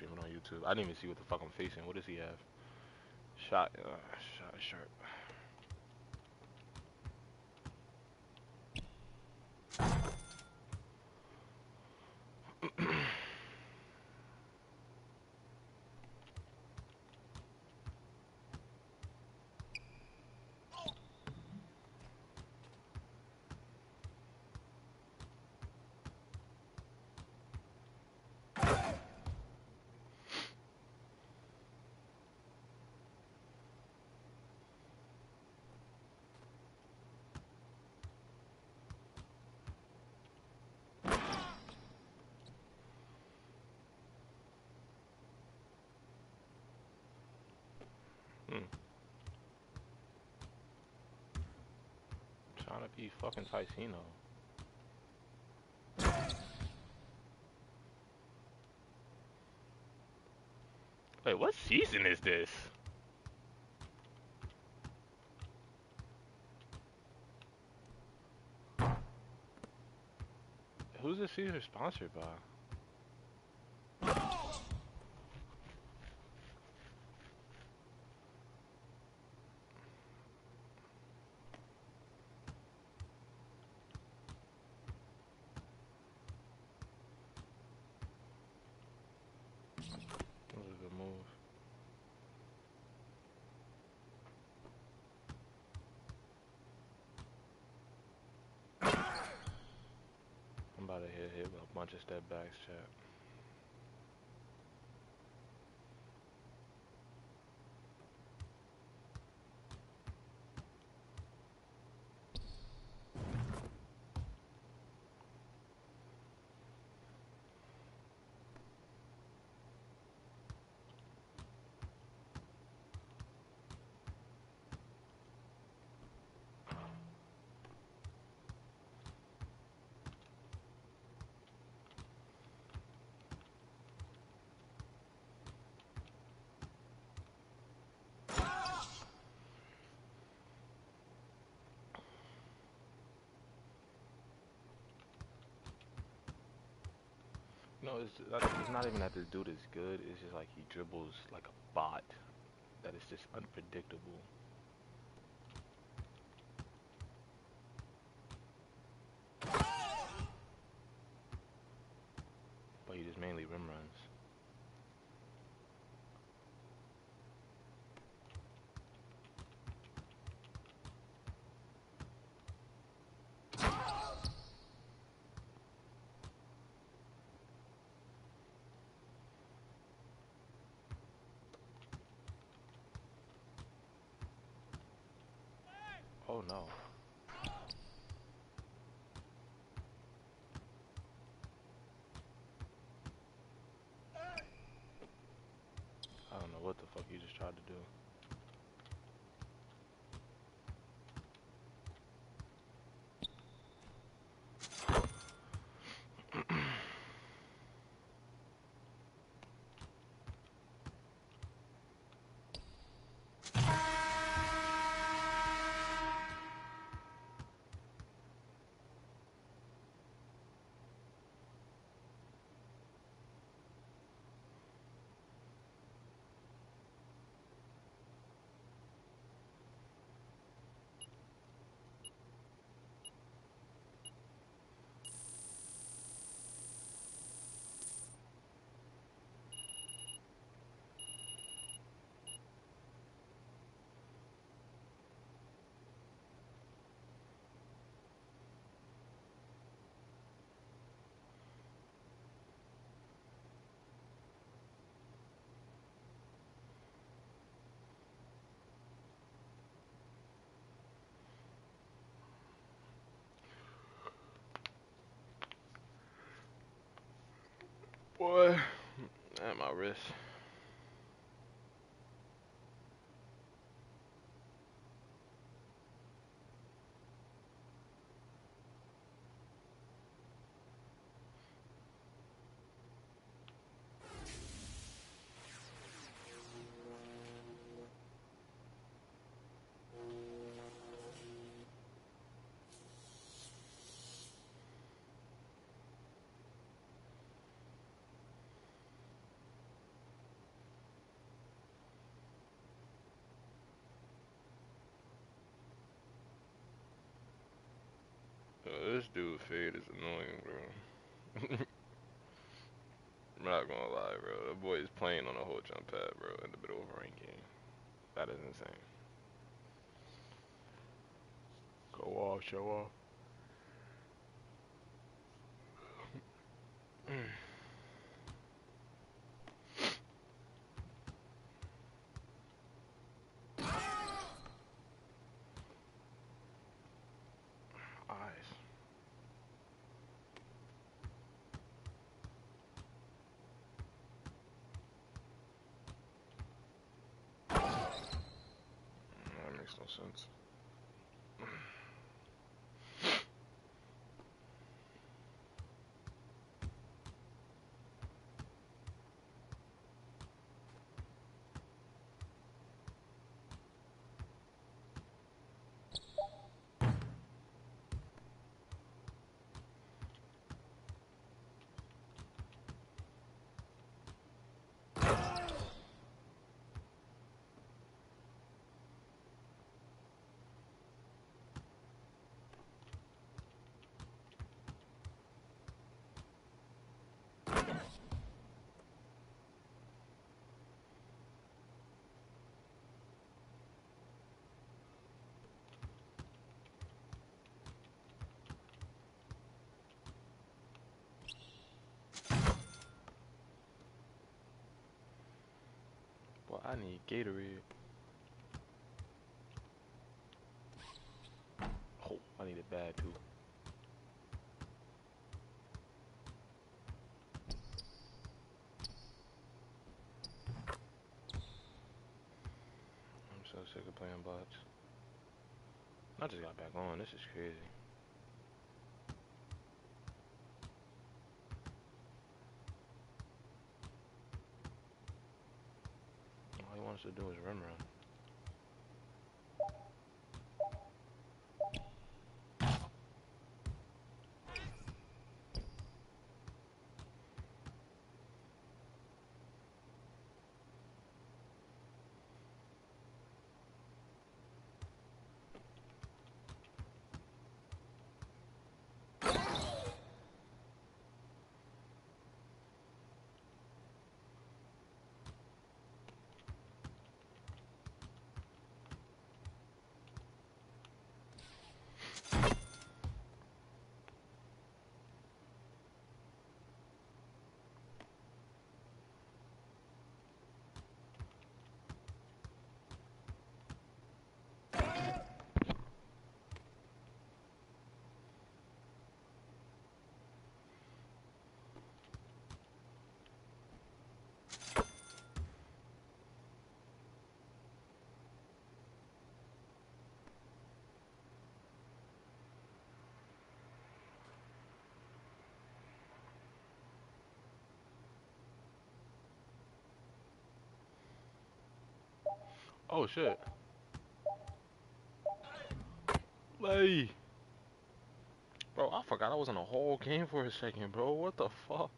streaming on YouTube. I didn't even see what the fuck I'm facing. What does he have? Shot sharp. Hmm. Trying to be fucking Ticino. Wait, what season is this? Who's this season sponsored by? That was a good move. I'm about to hit with a bunch of step backs, chat. No, it's not even that this dude is good. It's just like he dribbles like a bot. That is just unpredictable. But he just mainly rim runs. Oh no. I don't know what the fuck he just tried to do. Boy, at my wrist. this dude Fade is annoying, bro. I'm not gonna lie, bro. The boy is playing on a whole jump pad, bro, in the middle of a ranked game. That is insane. Go off, show off. Eyes. That makes no sense. Boy, I need Gatorade. Oh, I need it bad too. I'm so sick of playing bots. I just got back on. This is crazy. All he wants to do is run. Oh shit. Lay. Bro, I forgot I was in a whole game for a second, bro. What the fuck?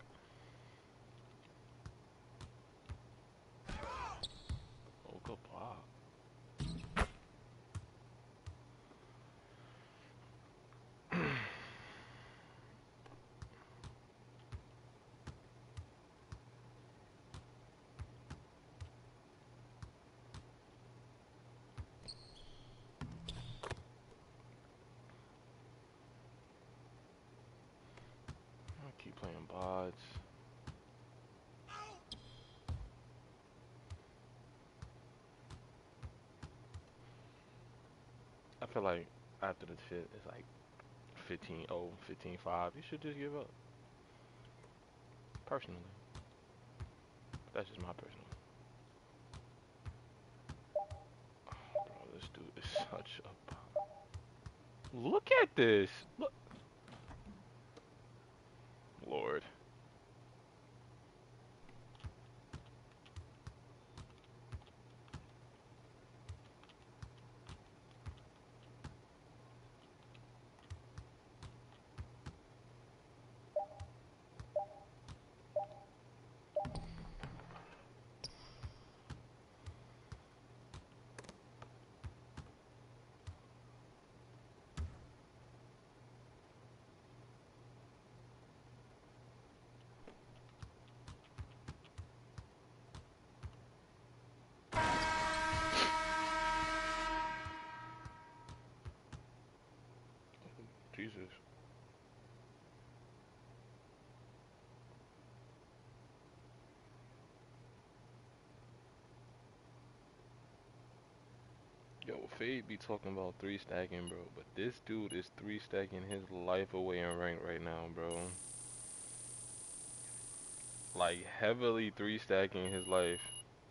Oh, good block. I keep playing bots. I feel like after the fit, it's like 15-0, 15-5. You should just give up. Personally. That's just my personal. Bro, this dude is such a... Look at this! Look. Lord. Yo, Fade be talking about three stacking, bro, but this dude is three stacking his life away in rank right now, bro. Like heavily three stacking his life.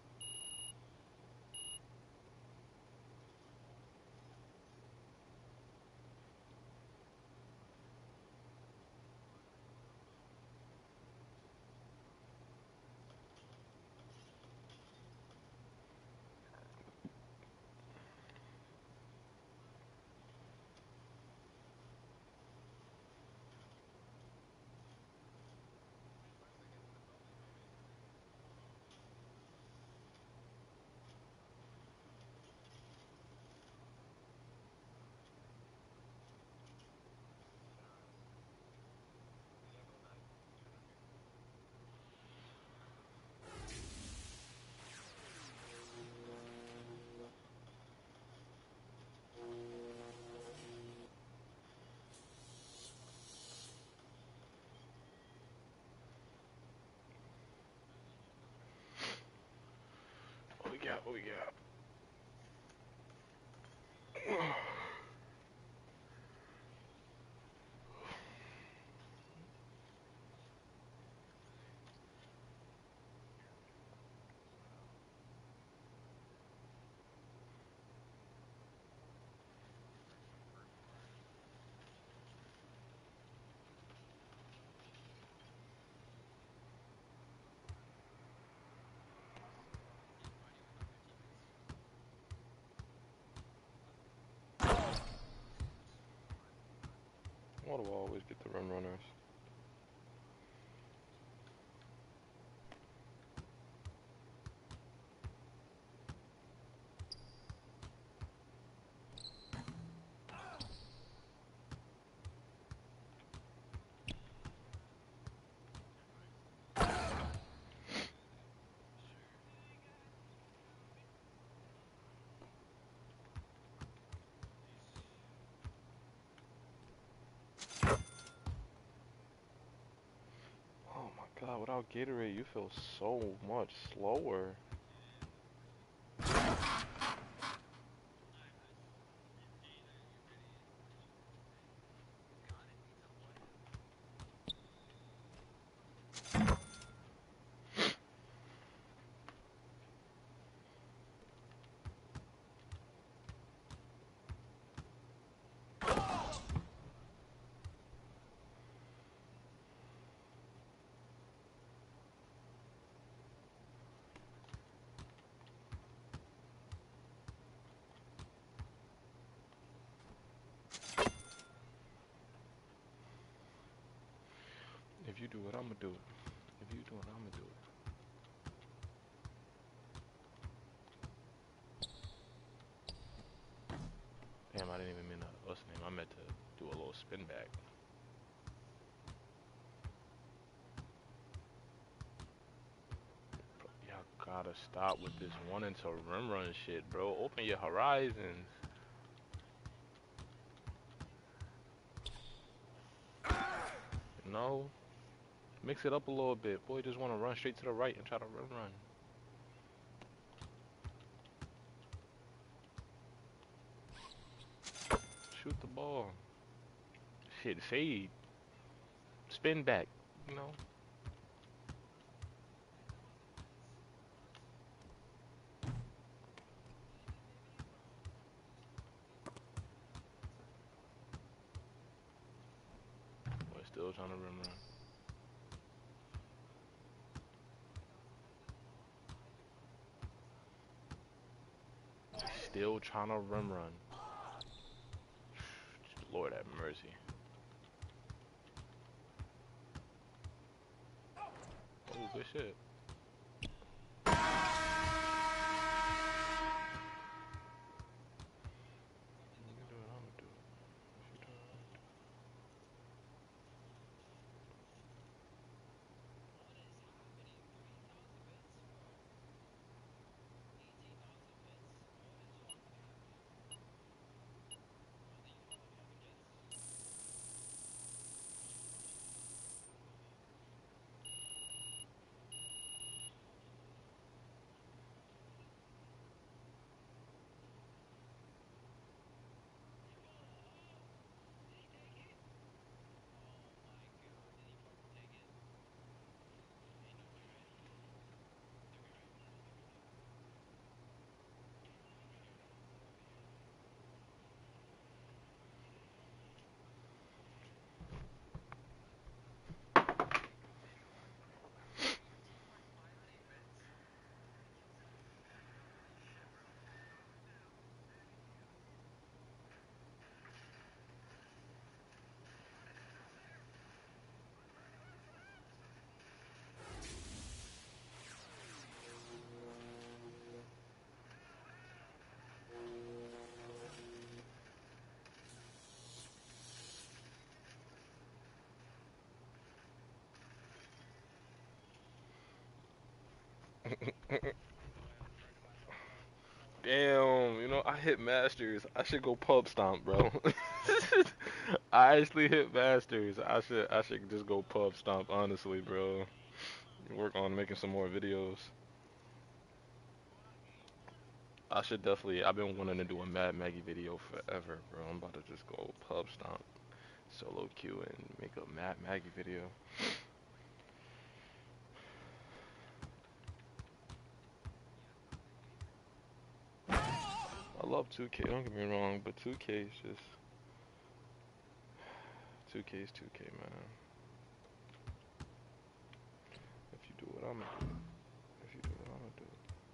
What we got? What we got? Why do I always get the run runners? Oh my god, without Gatorade you feel so much slower. If you do it, I'ma do it. If you do it, I'ma do it. Damn, I didn't even mean to us name. I meant to do a little spin back. Y'all gotta stop with this wanting to run shit, bro. Open your horizons. No. Mix it up a little bit. Boy, just want to run straight to the right and try to run. Shoot the ball. Shit, fade. Spin back. You know? Boy, still trying to run. Still trying to run. Lord have mercy. Oh, good shit. Damn, you know, I hit Masters. I should go pub stomp, bro. I actually hit Masters. I should just go pub stomp, honestly, bro. Work on making some more videos. I should definitely. I've been wanting to do a Mad Maggie video forever, bro. I'm about to just go pub stomp, solo queue, and make a Mad Maggie video. I love 2K. Don't get me wrong, but 2K is just 2K is 2K, man. If you do what I'm gonna do, if you do what I'm gonna do.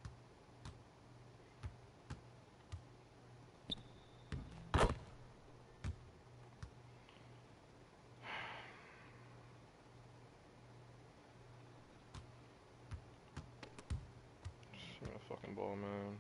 Just give me a fucking ball, man.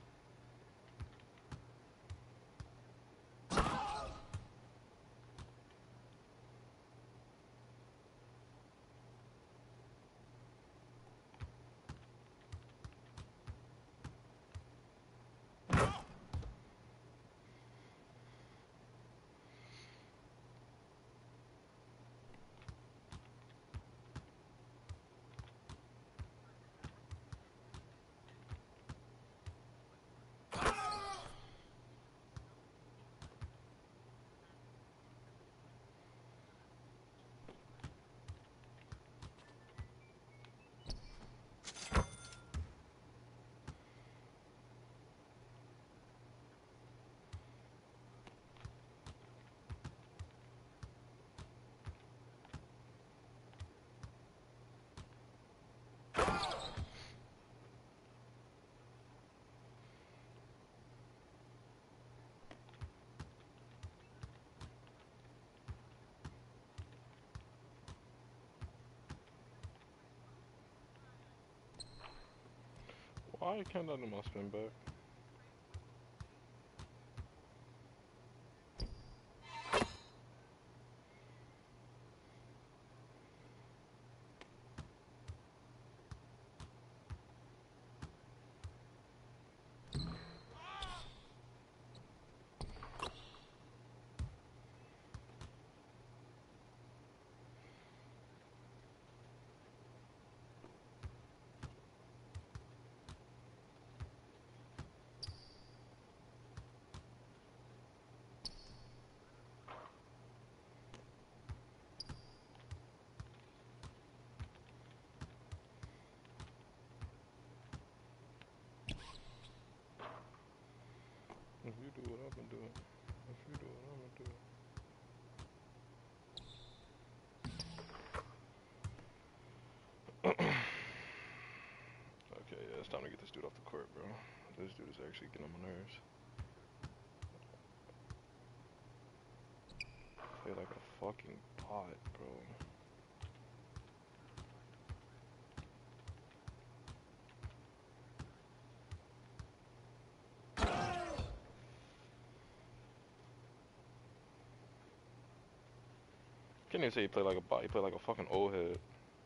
Why can't I do my spin back? If you do what I'm gonna do, if you do what I'm gonna do. Okay, yeah, it's time to get this dude off the court, bro. This dude is actually getting on my nerves. Play like a fucking bot, bro. Can't even say he played like a bot. He played like a fucking old head.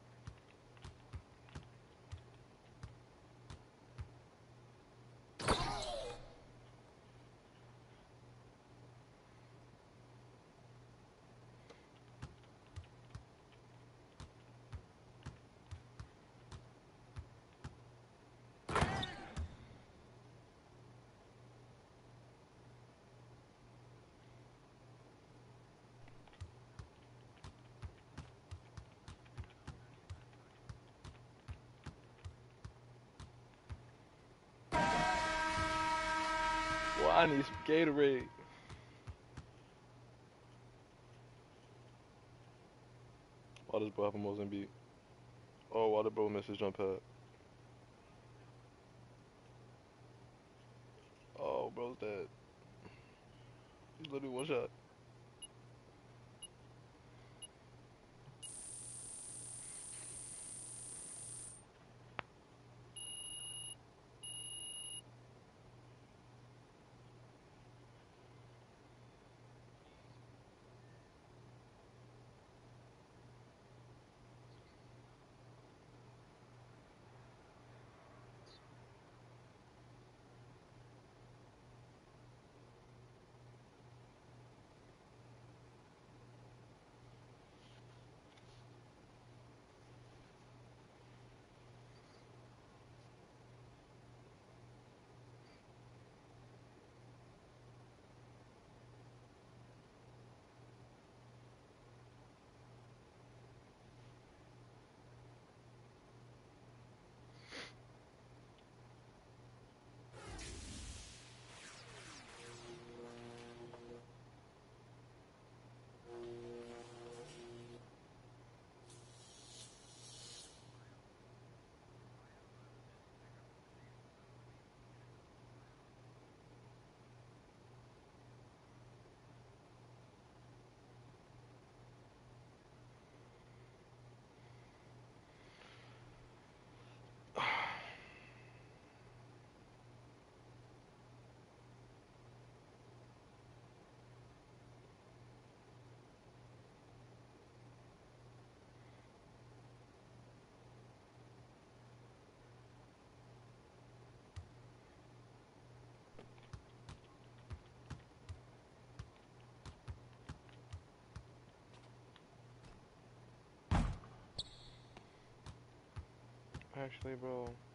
Well, I need some Gatorade. Why does bro have a Mozambique? Oh, why did bro miss his jump pad? Oh, bro's dead. He's literally one shot. Actually, bro.